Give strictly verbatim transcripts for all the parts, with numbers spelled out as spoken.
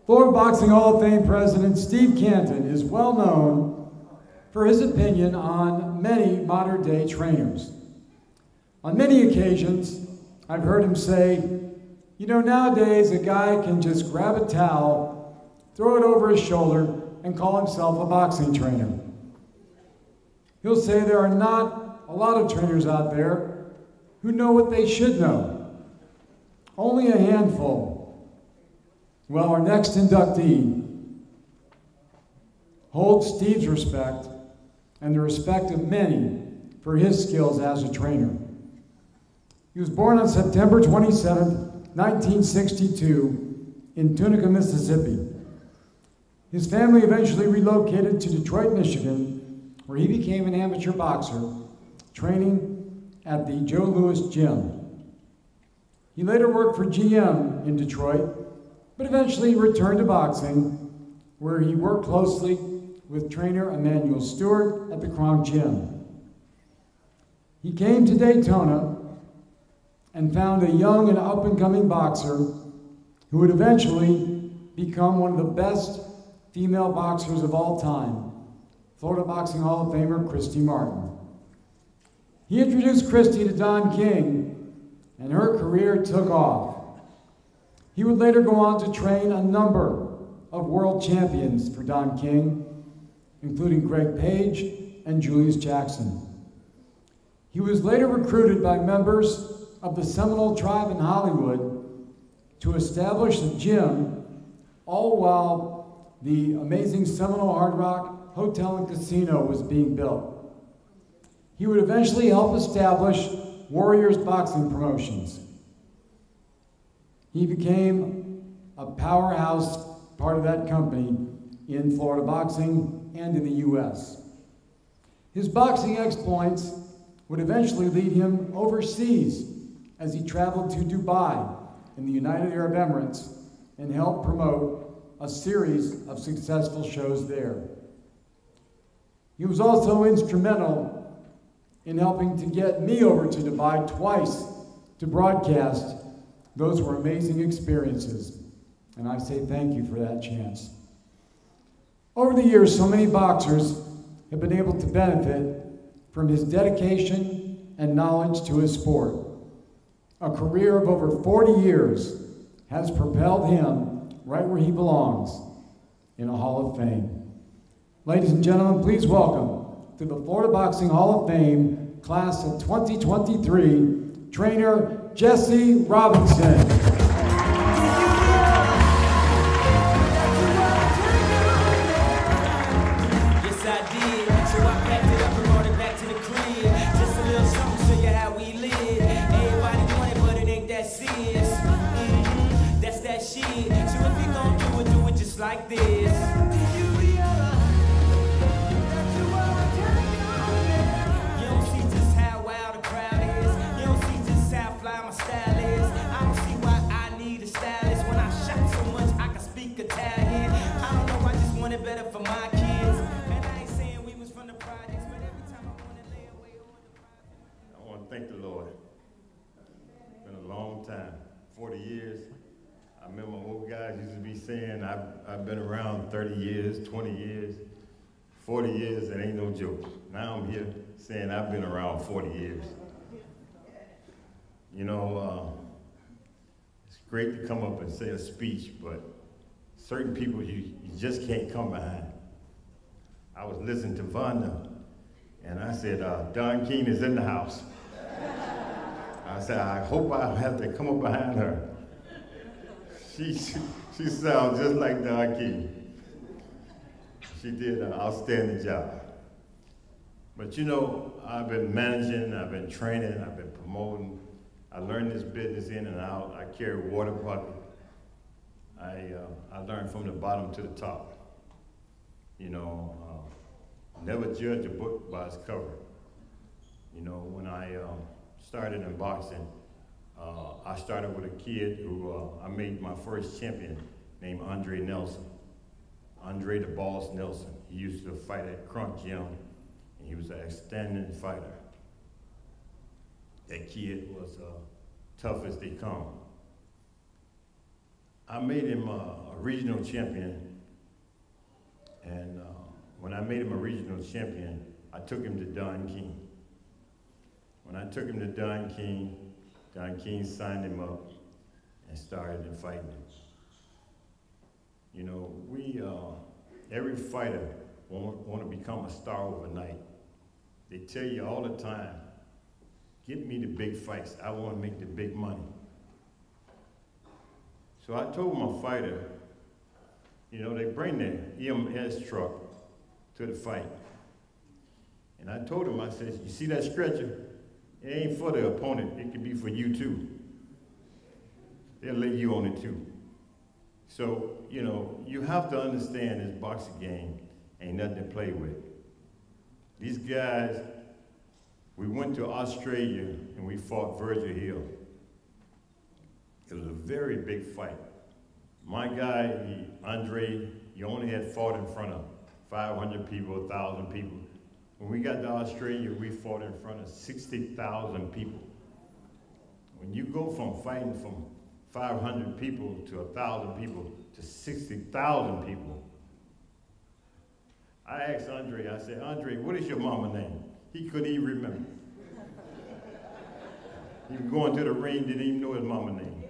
Florida Boxing Hall of Fame President Steve Canton is well known for his opinion on many modern-day trainers. On many occasions, I've heard him say, you know, nowadays a guy can just grab a towel, throw it over his shoulder, and call himself a boxing trainer. He'll say there are not a lot of trainers out there who know what they should know. Only a handful. Well, our next inductee holds Steve's respect and the respect of many for his skills as a trainer. He was born on September twenty-seventh, nineteen sixty-two in Tunica, Mississippi. His family eventually relocated to Detroit, Michigan, where he became an amateur boxer, training at the Joe Louis Gym. He later worked for G M in Detroit, but eventually returned to boxing, where he worked closely with trainer Emanual Steward at the Kronk Gym. He came to Daytona and found a young and up-and-coming boxer who would eventually become one of the best female boxers of all time, Florida Boxing Hall of Famer Christy Martin. He introduced Christy to Don King, and her career took off. He would later go on to train a number of world champions for Don King, including Greg Page and Julius Jackson. He was later recruited by members of the Seminole tribe in Hollywood to establish a gym, all while the amazing Seminole Hard Rock Hotel and Casino was being built. He would eventually help establish Warriors Boxing Promotions. He became a powerhouse part of that company in Florida boxing and in the U S. His boxing exploits would eventually lead him overseas as he traveled to Dubai in the United Arab Emirates and helped promote a series of successful shows there. He was also instrumental in helping to get me over to Dubai twice to broadcast. Those were amazing experiences, and I say thank you for that chance. Over the years, so many boxers have been able to benefit from his dedication and knowledge to his sport. A career of over forty years has propelled him right where he belongs, in a Hall of Fame. Ladies and gentlemen, please welcome to the Florida Boxing Hall of Fame class of twenty twenty-three, trainer Jessie Robinson. Like this. You don't see just how wild the crowd is. You don't see just how fly my style is. I don't see why I need a stylist. When I shot so much I can speak Italian. I don't know, I just want it better for my kids. And I ain't saying we was from the projects, but every time I want to lay away on the project. I want to thank the Lord. It's been a long time, forty years. I remember old guys used to be saying, I've, I've been around thirty years, twenty years, forty years, it ain't no joke. Now I'm here saying I've been around forty years. You know, uh, it's great to come up and say a speech, but certain people you, you just can't come behind. I was listening to Vonda, and I said, uh, Don King is in the house. I said, I hope I have to come up behind her. She, she, she sounds just like Don King. She did an outstanding job. But you know, I've been managing, I've been training, I've been promoting. I learned this business in and out. I carry a water bucket. I, uh, I learned from the bottom to the top. You know, uh, never judge a book by its cover. You know, when I uh, started in boxing, Uh, I started with a kid who uh, I made my first champion named Andre Nelson. Andre the Boss Nelson. He used to fight at Kronk Gym, and he was an outstanding fighter. That kid was uh, tough as they come. I made him a, a regional champion, and uh, when I made him a regional champion, I took him to Don King. When I took him to Don King, Don King signed him up and started him fighting. You know, we, uh, every fighter want, want to become a star overnight. They tell you all the time, get me the big fights. I want to make the big money. So I told my fighter, you know, they bring the E M S truck to the fight. And I told him, I said, you see that stretcher? It ain't for the opponent, it could be for you too. They'll lay you on it too. So, you know, you have to understand this boxing game ain't nothing to play with. These guys, we went to Australia and we fought Virgil Hill. It was a very big fight. My guy, he, Andre, he only had fought in front of five hundred people, one thousand people. When we got to Australia, we fought in front of sixty thousand people. When you go from fighting from five hundred people to one thousand people to sixty thousand people, I asked Andre, I said, Andre, what is your mama name? He couldn't even remember. He was going to the ring, didn't even know his mama name.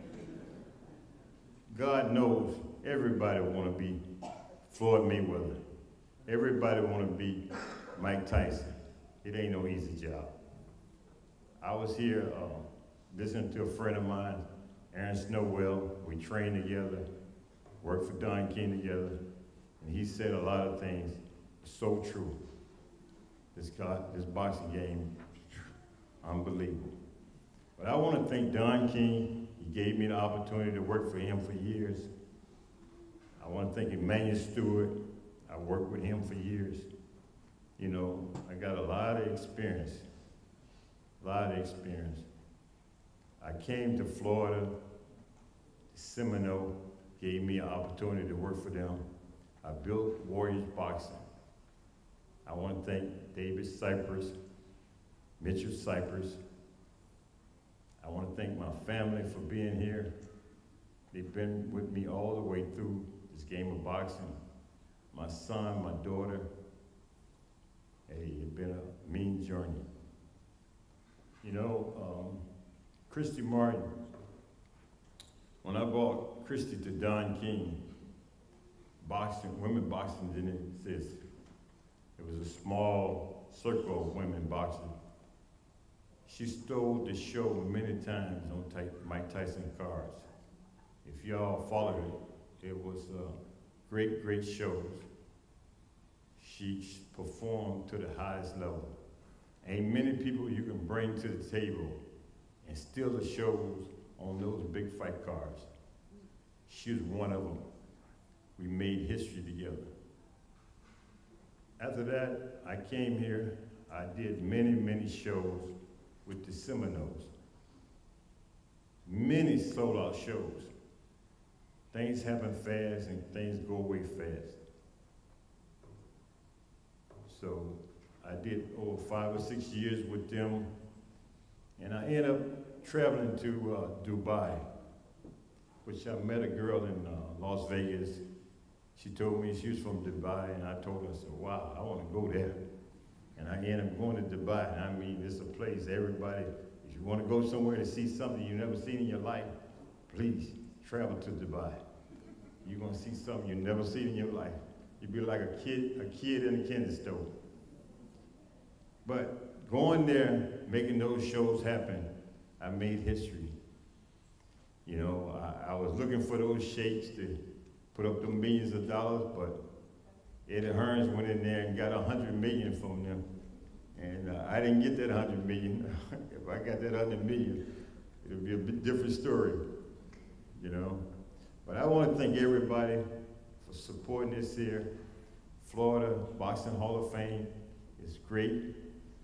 God knows everybody want to be Floyd Mayweather. Everybody want to be Mike Tyson. It ain't no easy job. I was here uh, listening to a friend of mine, Aaron Snowwell. We trained together, worked for Don King together, and he said a lot of things so true. This God, this boxing game, unbelievable. But I want to thank Don King. He gave me the opportunity to work for him for years. I want to thank Emanual Steward. I worked with him for years. You know, I got a lot of experience, a lot of experience. I came to Florida, Seminole gave me an opportunity to work for them. I built Warriors Boxing. I want to thank David Cypress, Mitchell Cypress. I want to thank my family for being here. They've been with me all the way through this game of boxing. My son, my daughter. Hey, it's been a mean journey. You know, um, Christy Martin, when I brought Christy to Don King, boxing, women boxing didn't exist. It was a small circle of women boxing. She stole the show many times on Mike Tyson cards. If y'all followed it, it was uh, great, great shows. She performed to the highest level. Ain't many people you can bring to the table and steal the shows on those big fight cards. She was one of them. We made history together. After that, I came here. I did many, many shows with the Seminoles. Many sold-out shows. Things happen fast and things go away fast. So I did over five or six years with them, and I ended up traveling to uh, Dubai, which I met a girl in uh, Las Vegas. She told me she was from Dubai, and I told her, I said, wow, I want to go there. And I ended up going to Dubai, and I mean, it's a place everybody, if you want to go somewhere to see something you've never seen in your life, please travel to Dubai. You're going to see something you've never seen in your life. You'd be like a kid, a kid in a candy store. But going there, making those shows happen, I made history. You know, I, I was looking for those sheikhs to put up them millions of dollars, but Eddie Hearns went in there and got a hundred million from them. And uh, I didn't get that hundred million. If I got that hundred million, it would be a bit different story, you know. But I want to thank everybody for supporting this here. Florida Boxing Hall of Fame is great.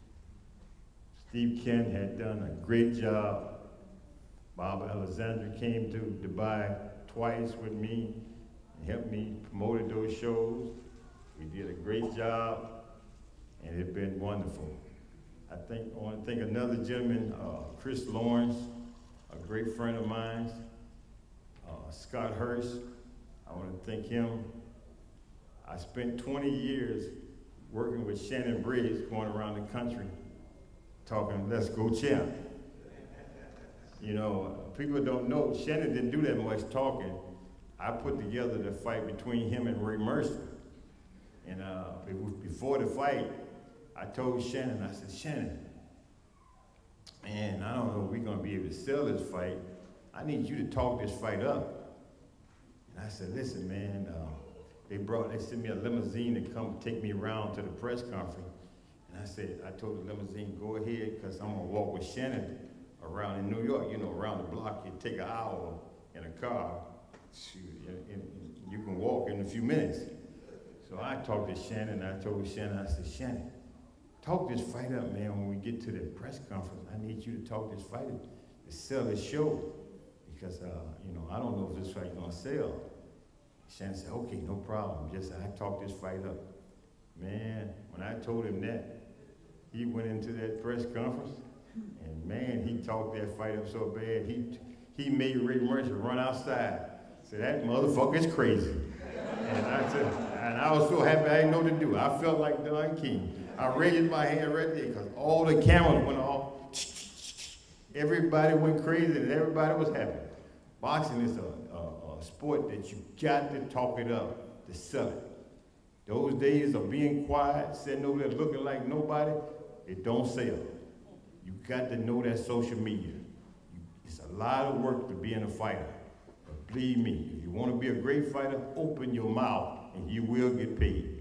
Steve Kent had done a great job. Bob Alexander came to Dubai twice with me and helped me promote those shows. We did a great job, and it's been wonderful. I think I want to thank another gentleman, uh, Chris Lawrence, a great friend of mine. Uh, uh, Scott Hurst, I want to thank him. I spent twenty years working with Shannon Briggs, going around the country, talking, let's go champ. You know, people don't know, Shannon didn't do that much talking. I put together the fight between him and Ray Mercer. And uh, before the fight, I told Shannon, I said, Shannon, man, I don't know if we're gonna be able to sell this fight. I need you to talk this fight up. And I said, listen, man, uh, they brought, they sent me a limousine to come take me around to the press conference. And I said, I told the limousine, go ahead, because I'm gonna walk with Shannon around in New York, you know, around the block. You take an hour in a car, shoot, and, and you can walk in a few minutes. So I talked to Shannon, I told Shannon, I said, Shannon, talk this fight up, man, when we get to the press conference. I need you to talk this fight up, to sell this show. Because, uh, you know, I don't know if this fight's gonna sell. Shannon said, okay, no problem. Just I talked this fight up. Man, when I told him that, he went into that press conference, and man, he talked that fight up so bad, he he made Ray Mercer run outside. Said, that motherfucker's crazy. And I said, and I was so happy I didn't know what to do. I felt like Don King. I raised my hand right there because all the cameras went off. Everybody went crazy and everybody was happy. Boxing is a, a, a sport that you got to talk it up to sell it. Those days of being quiet, sitting over there looking like nobody, it don't sell. You got to know that social media. You, it's a lot of work to being a fighter. But believe me, if you want to be a great fighter, open your mouth and you will get paid.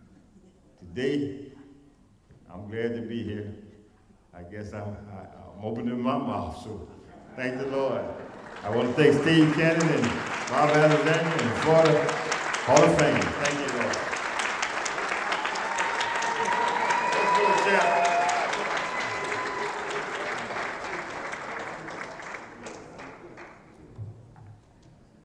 Today, I'm glad to be here. I guess I'm, I, I'm opening my mouth, so thank the Lord. I want to thank Steve Cannon and Bob Alexander and Florida Hall of Fame. Thank you.